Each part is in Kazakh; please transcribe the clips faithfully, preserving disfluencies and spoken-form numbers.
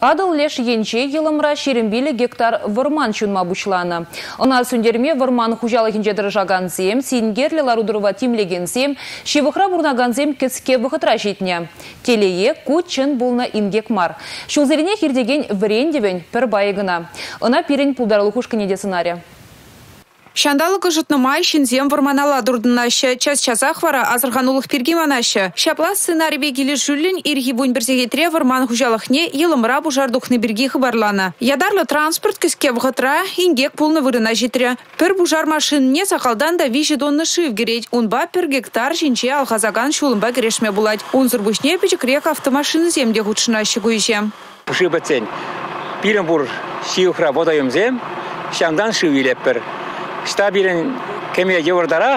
Адыл леш енче елымра шерімбелі гектар вырман чунма бучланы. Она сүндерме вырман хужалығын жадыржаған зем, сингерлі ларудырова тимлеген зем, шевықра бұрнаған зем кеске бұқытра жетіне. Телее кут чын бұлна имгек мар. Шулзеріне хердеген врендевен пір байығына. Она пирен пулдарлы хушканеде сценария. Шандалығы жытнымай шинзем варманала дұрдынашы, час-часақ вара азырғанулық пергеманашы. Шапла сценарий бегілі жүлін ирги бұн бірзегетре варман хужалықне елымыра бұжардықны бірге хыбарланы. Ядарлы транспорт кіске вғытра ингек пулны вырына жетірі. Пір бұжар машинне сақалдан да вижі донны шив керет. Унба пір гектар жинче алғазаган шулымба керешме бұлад. Унзыр бұшне печекрек автомашины земде ғутшынашы көйше. Шибацен, пиренбур шиухра водаем зем, шандан шивилеппер. Стабилен кеме евардарах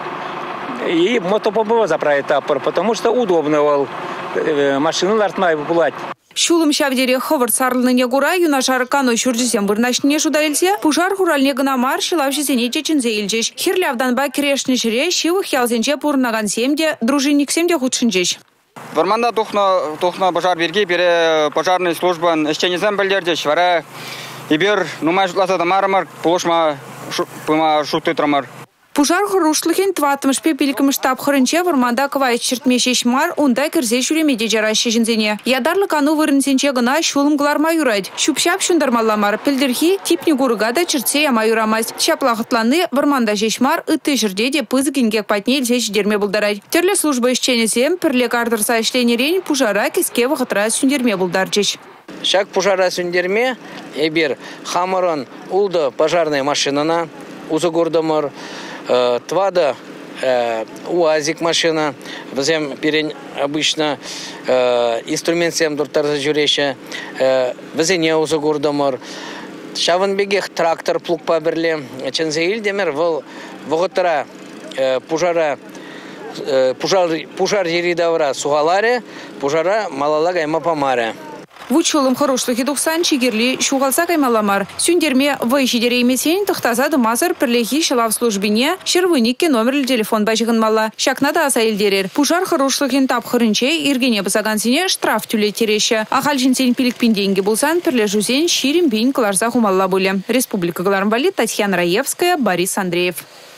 и мотопомпа заправить тапор, потому что удобно был машину лартмай булать. Шулым шавдере ховард сарлыне гура юнашар кано шуржисем вырнашне шудалилсе, пужар хуральне гына мар шилавшисене чечинзе илчеш. Хирлявдан ба крешне жире шивых ялзенче пурнаган семде, дружинник семде худшинчеш. Варманда тухна тухна пожар берги пере пожарной службан эшченезем билдердеш, вара ибер нумай жутласа да мармар полошма пыма шуты трамар. Пужар хурушлыхен тватымыш пепеликым штаб хырынче варманда кывайт чертмешеш мар, унда кірзе шүремеде жарашы жинзене. Ядарлы кану вырынсенче гына шулым гыларма юрайд. Шупшап шундармаламар, пілдірхи типни гурыгада чертсе яма юрамаз. Шаплахытланы варманда жешмар, ыты жырде де пызы кенгек патне илсеш дерме булдарайд. Терлі служба ишченесем, пірле кардырса ішленерен пужара кеске вақытра сүндерме булдарчеш. Шак пожара сүндерме, ебір хамырын улды пожарная машинана, узы гордомыр, э, твада э, уазик машина, взем перен обычно э, инструмент сем дуртарза жүреше, э, взене узы гордомыр, шавын бегех трактор плуг паберле, чензеил демер выл вғытыра э, пожара э, пожар, пожар еридавра сугаларе, пожара малалага ема памаре. Вучулым хорошлыхи тухсан чигерли шугалса каймаламар. Сүндерме вайшидере емесен тахтазады мазар пірлехи шылав службине шервыникке номерлі телефон бажығын мала. Шакнада аса елдерер. Пужар хорошлыхин тапхырынче иргене бізагансине штраф түле тереші. Ахал жинсен пилікпен деньги булсан пірле жузен ширим бейн кыларза хумалла буле. Республика Галармбали, Татьяна Раевская, Борис Андреев.